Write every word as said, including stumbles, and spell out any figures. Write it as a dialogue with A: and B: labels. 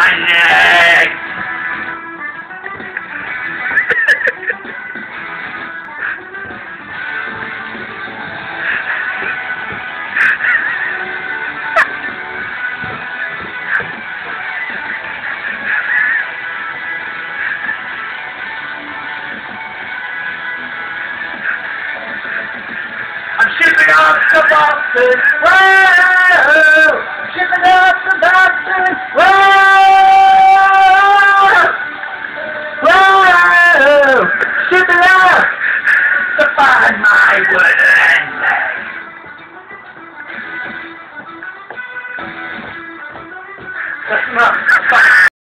A: my neck! I'm shipping off to Boston, whoa! Shipping off to Boston, whoa! Whoa! Shipping off to find my way.